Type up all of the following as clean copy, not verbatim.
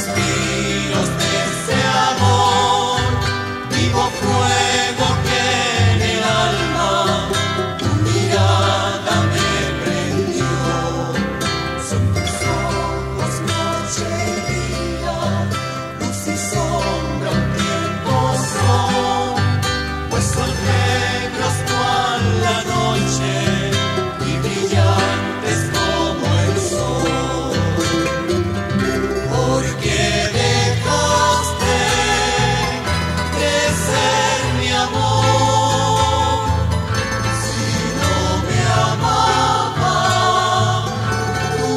suspiros de ese amor, vivo fuego que en el alma tu mirada me prendió. Son tus ojos noche y día, luz y sombra un tiempo son, pues son negros cual la noche y brillantes como el sol. ¿Por qué dejaste crecer mi amor si no me amaba tu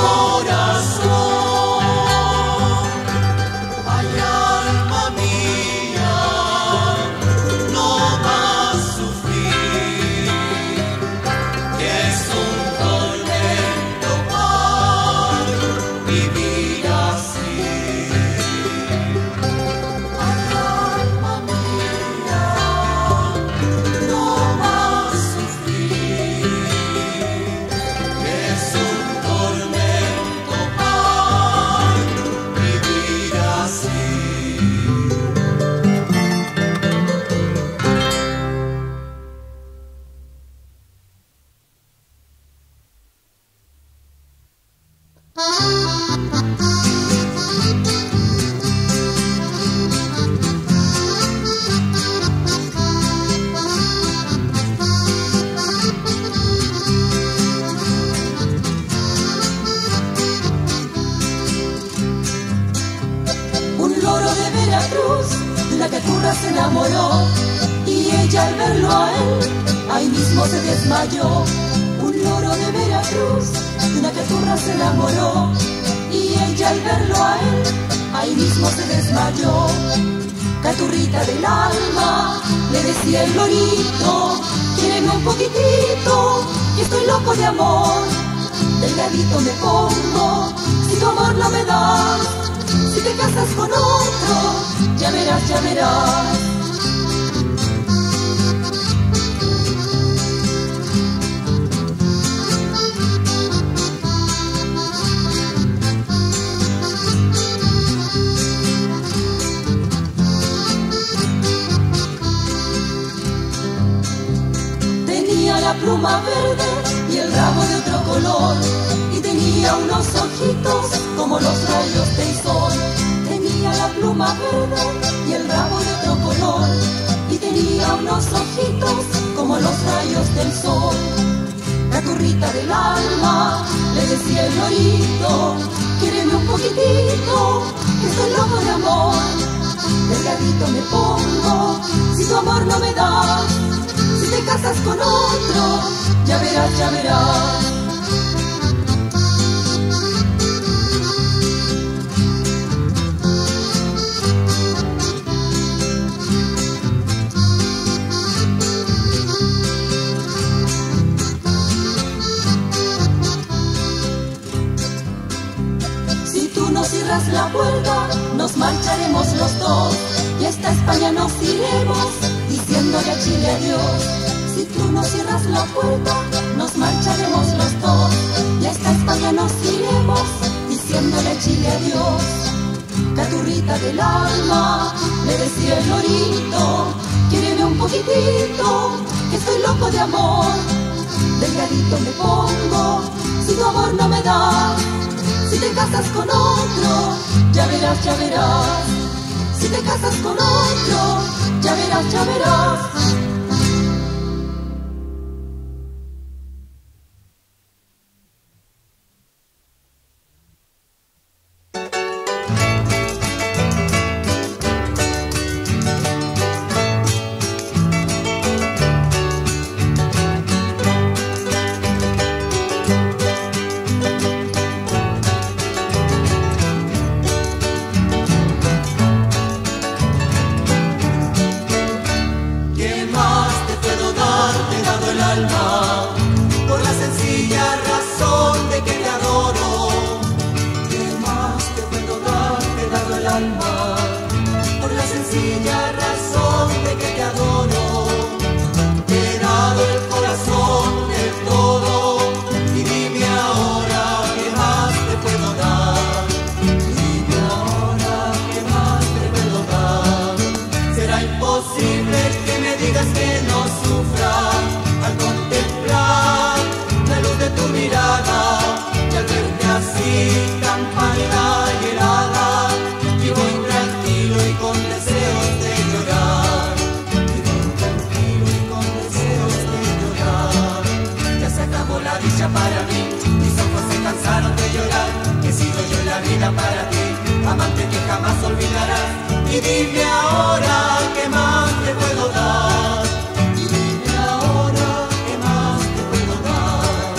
corazón? Ay, alma mía, no más sufrir, que es un tormento mal vivir así. Ay, alma mía, no más sufrir, que es un tormento mal vivir así. Un loro de Veracruz, de una cachorra se enamoró, y ella al verlo a él, ahí mismo se desmayó. Un loro de Veracruz, de una cachorra se enamoró, y ella al verlo a él, ahí mismo se desmayó. Caturrita del alma, le decía el lorito, quiéreme un poquitito, que estoy loco de amor. Delgadito me pongo, si tu amor no me das, si te casas con otro, ya verás, ya verás. Tenía la pluma verde y el rabo de otro color, y tenía unos ojitos como los rayos del sol. Tenía la pluma verde y el rabo de otro color, y tenía unos ojitos como los rayos del sol. Caturrita del alma, le decía el lorito, quiéreme un poquitito, que estoy loco de amor. Delgadito me pongo, si tu amor no me das, si te casas con otro, ya verás, ya verás. Si tú no cierras la puerta, nos marcharemos los dos, y hasta España nos iremos, diciéndole a Chile adiós. Si tú no cierras la puerta, nos marcharemos los dos, y hasta España nos iremos, diciéndole a Chile adiós. Caturrita del alma, le decía el lorito, quiéreme un poquitito, que estoy loco de amor. Delgadito me pongo, si tu amor no me das, si te casas con otro, ya verás, ya verás. Si te casas con otro, ya verás, ya verás. Y dime ahora qué más te puedo dar. Y dime ahora qué más te puedo dar.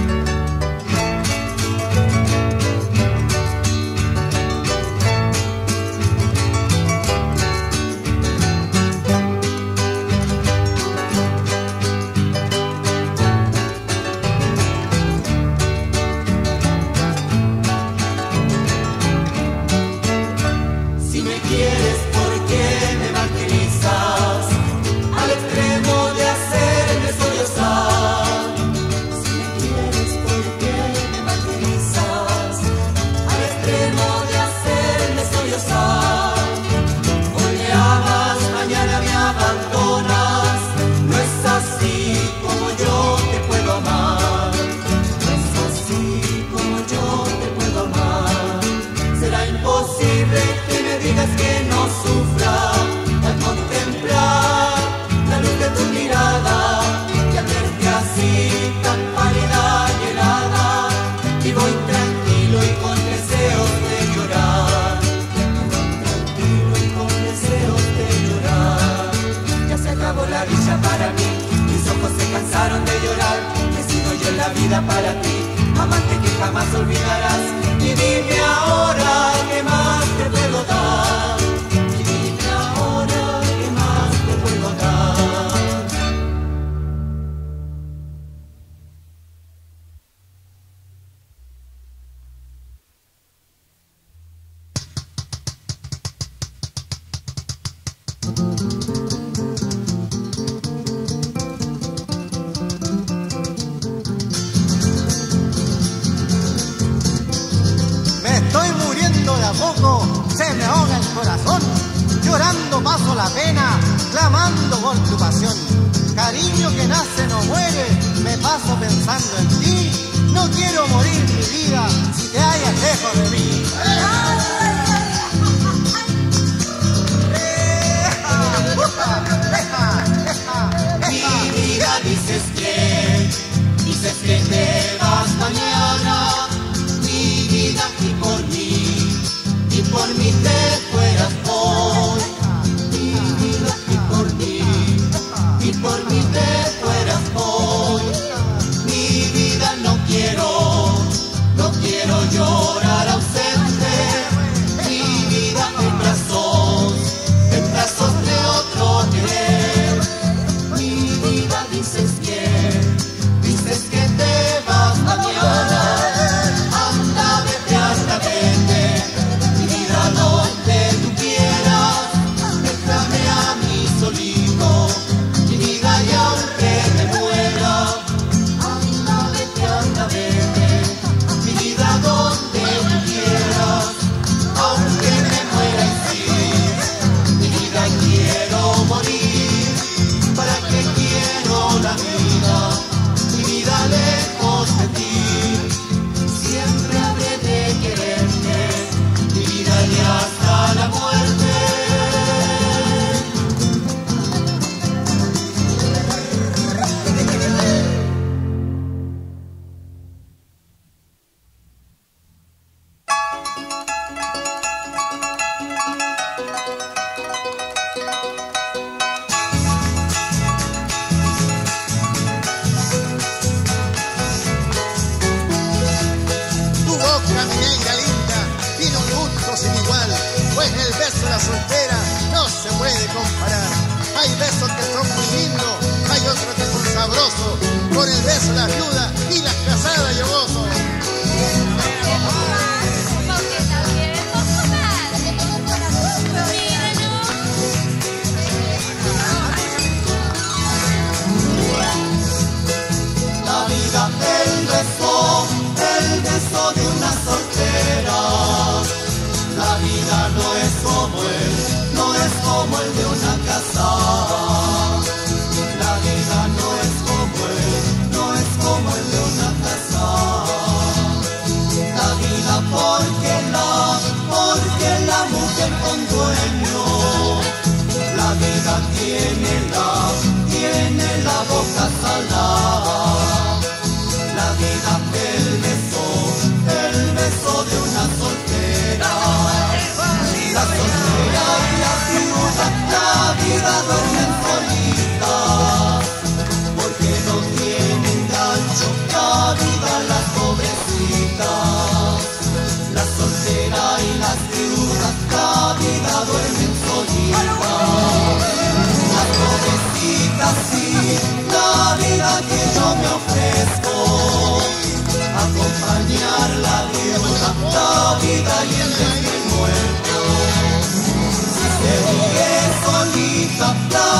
Si me quieres, ¿por qué me martirizas? Al extremo de hacerme sollozar. Si me quieres, ¿por qué me martirizas? Al extremo de hacerme sollozar. Hoy me amas, mañana me abandonas. No es así como yo te puedo amar. No es así como yo te puedo amar. Será imposible que me digas que no sufra al contemplar la luz de tu mirada y al verte así tan pálida y helada. Vivo intranquilo y con deseos de llorar. Vivo intranquilo y con deseos de llorar. Ya se acabó la dicha para mí, mis ojos se cansaron de llorar. He sido yo en la vida para ti, amante que jamás olvidarás. Y dime ahora qué más te puedo dar. Y dime ahora qué más te puedo dar. Me estoy muriendo de a poco, se me ahoga el corazón. Llorando paso la pena, clamando por tu pasión. Cariño que nace no muere, me paso pensando en ti. No quiero morir mi vida si te hallas lejos de mí. Mi vida dices que te vas mañana. Mi vida y por mí te fueras hoy. Mi vida y por mí te fueras hoy. Mi vida no quiero llorar ausente. Mi vida en brazos de otro querer. Mi vida dices que te vas mañana. Anda, vete, mi vida donde tú quieras. Déjame a mí solito, mi vida y aunque me muera. Anda, vete, mi vida donde tú quieras. Aunque me muera en sí, mi vida quiero morir. ¿Para qué quiero la vida? Mi vida lejos de ti. Siempre habré de quererte, mi vida y hasta la muerte. Tu boca, mi negra linda, tiene un gusto sin igual, pues el beso de la soltera no se puede comparar. Hay besos que son muy lindos, hay otros que son sabrosos, por el beso de la viuda y las casadas yo gozo. La vida, el beso de una soltera. La vida no es como el de una casada. La vida no es como el de una casada. La vida porque la mujer con dueño. La vida tiene la boca salada. La vida, el beso de una soltera. La soltera. viudas, la vida duermen solitas, porque no tienen gancho, la vida las pobrecitas. La soltera y las viudas, la vida duermen solitas. Las pobrecitas sí, la vida que yo me ofrezco, acompañar la viuda, la vida y el recién muerto. Si se vive solita, la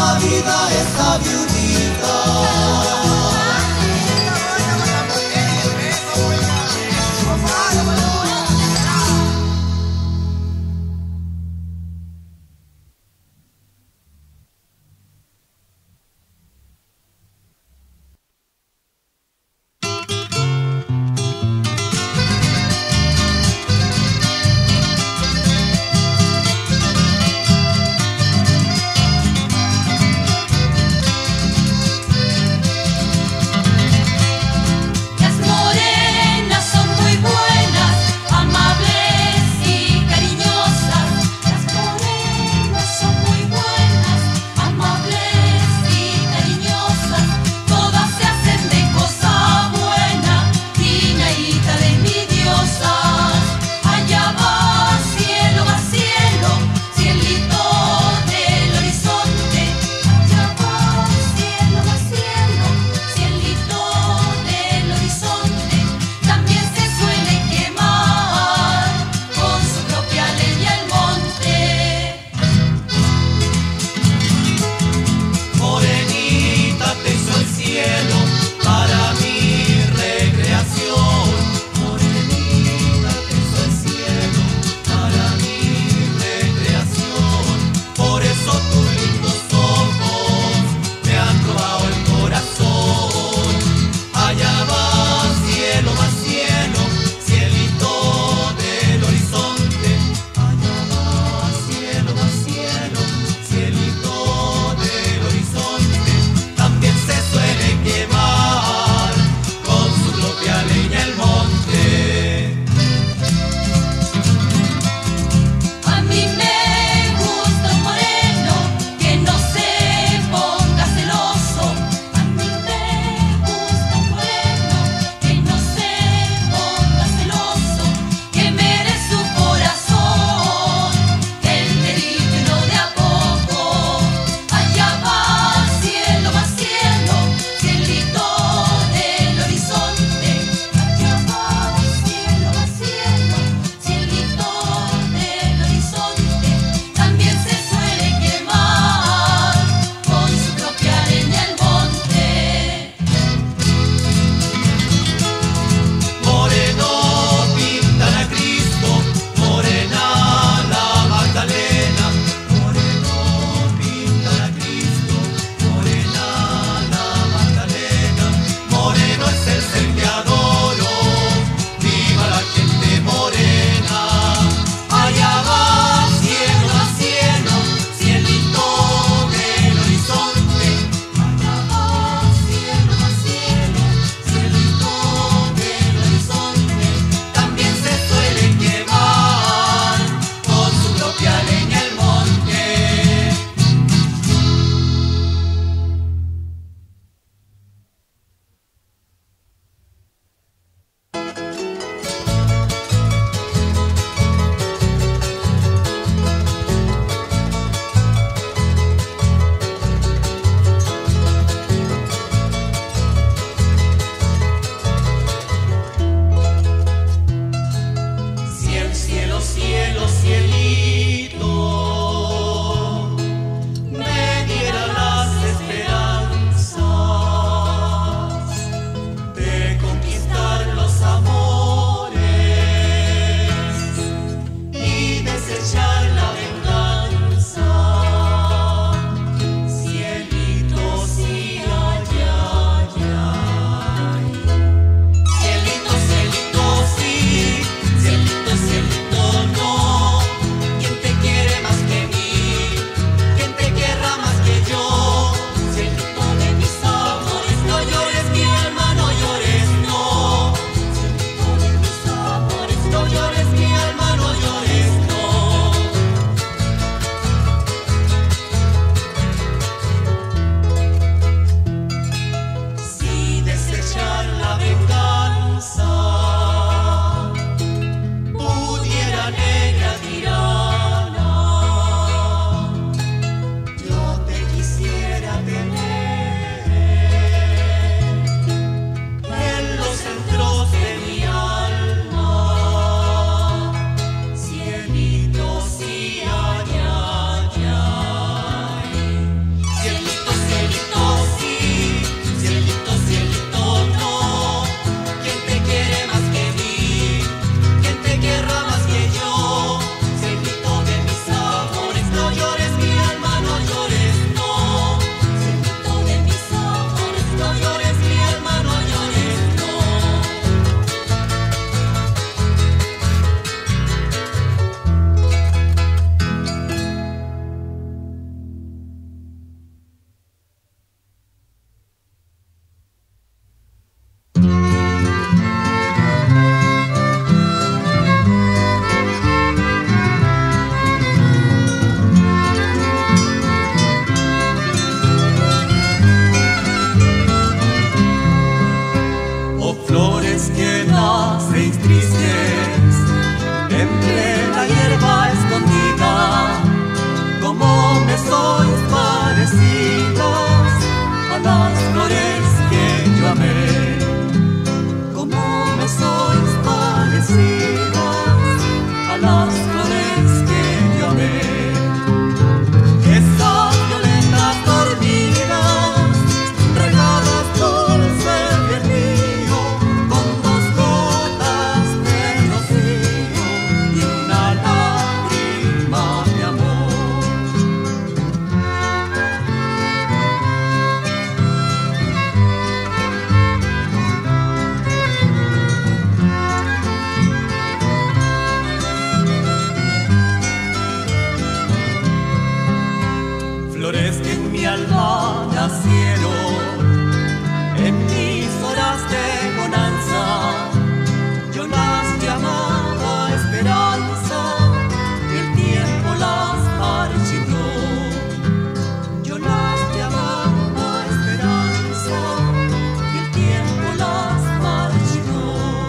alma nacieron en mis horas de bonanza. Yo las llamaba esperanza y el tiempo las marchitó. Yo las llamaba esperanza y el tiempo las marchitó.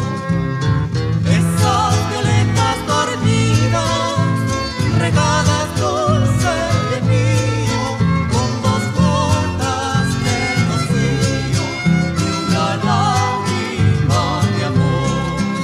Esas violetas dormidas, regadas dulce de mío, con dos gotas de rocío y una lágrima de amor.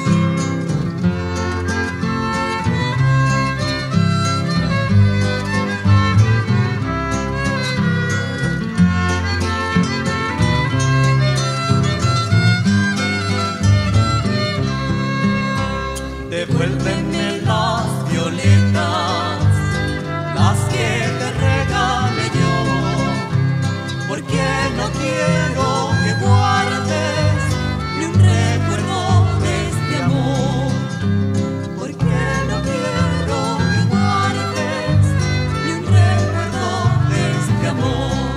Devuélveme las violetas, las que te regalé yo, porque no quiero que guardes ni un recuerdo de este amor, porque no quiero que guardes ni un recuerdo de este amor.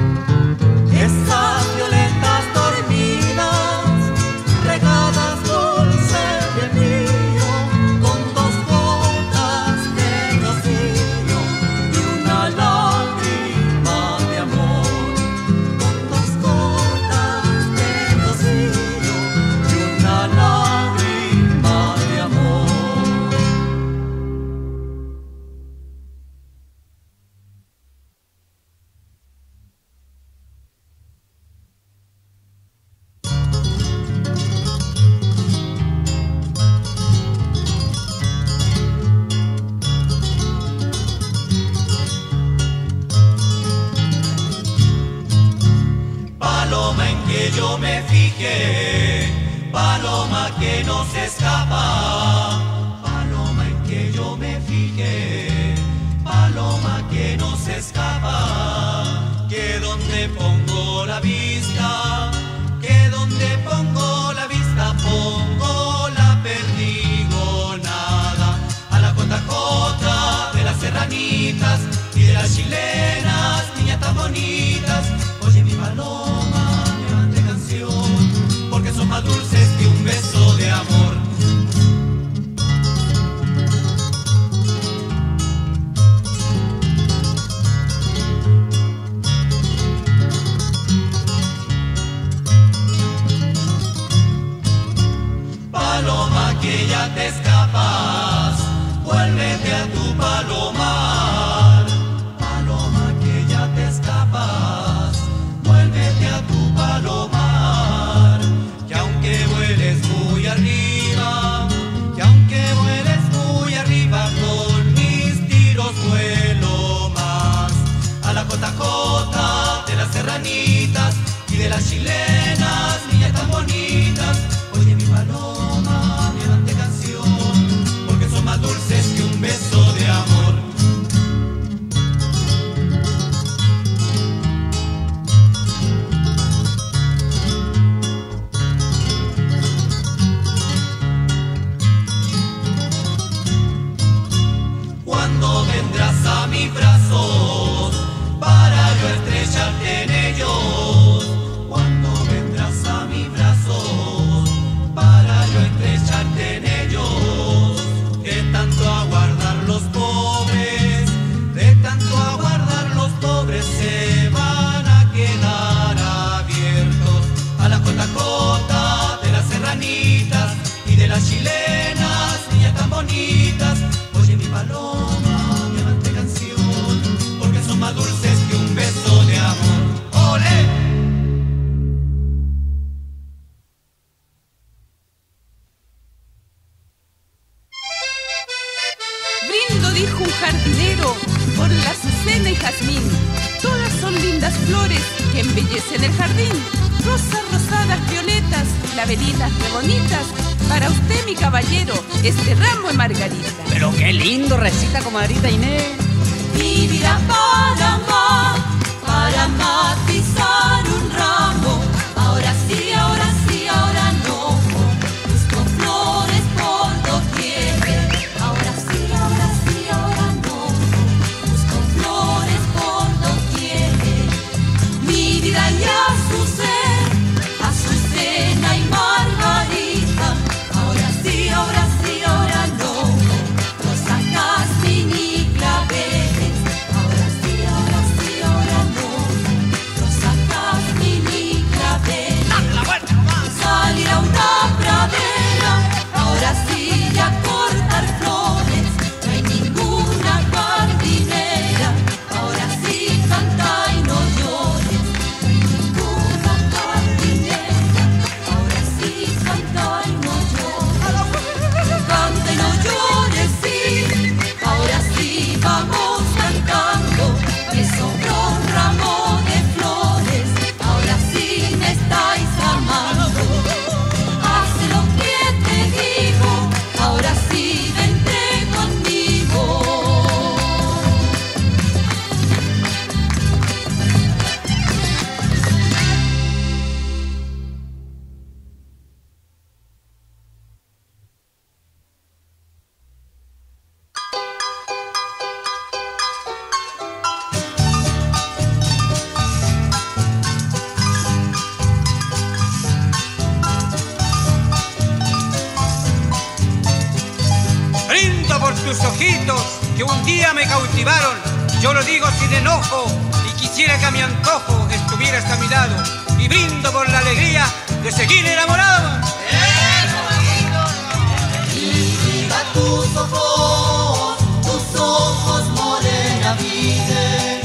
Esas violetas dormidas, regadas dulce de mío, con dos gotas de rocío y una lágrima de amor, con dos gotas de rocío y una lágrima de amor. Paloma en que yo me fijé, paloma que no se escapa, paloma en que yo me fijé, paloma que no se escapa, que donde pongo la vista, que donde pongo la vista, pongo la perdigonada, a la cota de las serranitas y de las chilenas, niñas tan bonitas. Oye mi paloma, levante canción, porque son más dulces que un beso de amor. Paloma que ya te escapas, vuélvete a tu palomar. Paloma que ya te escapas, vuélvete a tu palomar. Que aunque vueles muy arriba, que aunque vueles muy arriba, con mis tiros vuelo más. A la cota de las serranitas y de las chilenas, niñas tan bonitas. Oye mi paloma, levante canción, porque son más dulces que un beso de amor. Cuando vendrás a mis brazos para yo estrecharte en ellos, cuando vendrás a mis brazos para yo estrecharte en ellos, de tanto aguardar los pobres, de tanto aguardar los pobres, se van a quedar abiertos a la cota de las serranitas y de las chilenas, niñas tan bonitas. Oye mi paloma, levante canción, porque son más dulces que un beso de amor. ¡Olé! Brindo, dijo un jardinero, por la azucena y jazmín. Todas son lindas flores que embellecen el jardín. Rosas rosadas, violetas, clavelitas re bonitas. Para usted, mi caballero, este ramo de margarita. Pero qué lindo recita, comadrita Inés. Vivirá para matizar un ramo. Ahora sí, ahora sí, ahora no. Busco flores por doquier. Ahora sí, ahora sí, ahora no. Busco flores por doquier. tus ojitos que un día me cautivaron. Yo lo digo sin enojo y quisiera que a mi antojo estuvieras a mi lado. Y brindo por la alegría de seguir enamorado. Y viva tus ojos morena vida.